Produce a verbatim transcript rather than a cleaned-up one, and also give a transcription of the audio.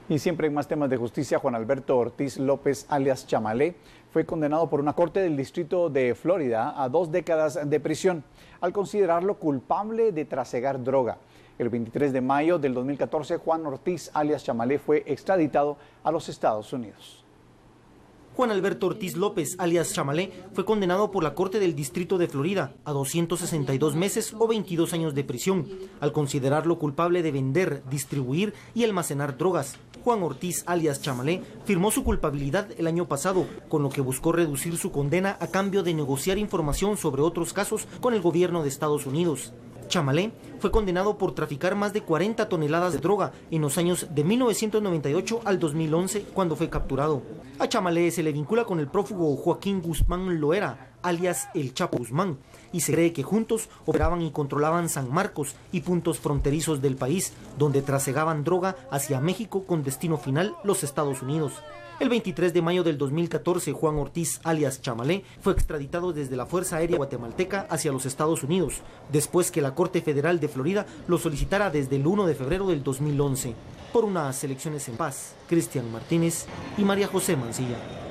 Y siempre en más temas de justicia, Juan Alberto Ortiz López, alias Chamalé, fue condenado por una corte del distrito de Florida a dos décadas de prisión, al considerarlo culpable de trasegar droga. El veintitrés de mayo del dos mil catorce, Juan Ortiz, alias Chamalé, fue extraditado a los Estados Unidos. Juan Alberto Ortiz López, alias Chamalé, fue condenado por la Corte del Distrito de Florida a doscientos sesenta y dos meses o veintidós años de prisión, al considerarlo culpable de vender, distribuir y almacenar drogas. Juan Ortiz, alias Chamalé, firmó su culpabilidad el año pasado, con lo que buscó reducir su condena a cambio de negociar información sobre otros casos con el gobierno de Estados Unidos. Chamalé fue condenado por traficar más de cuarenta toneladas de droga en los años de mil novecientos noventa y ocho al dos mil once, cuando fue capturado. A Chamalé se le vincula con el prófugo Joaquín Guzmán Loera, alias El Chapo Guzmán, y se cree que juntos operaban y controlaban San Marcos y puntos fronterizos del país, donde trasegaban droga hacia México con destino final los Estados Unidos. El veintitrés de mayo del dos mil catorce, Juan Ortiz, alias Chamalé, fue extraditado desde la Fuerza Aérea Guatemalteca hacia los Estados Unidos, después que la Corte Federal de Florida lo solicitara desde el primero de febrero del dos mil once. Por unas elecciones en paz, Cristian Martínez y María José Mancilla.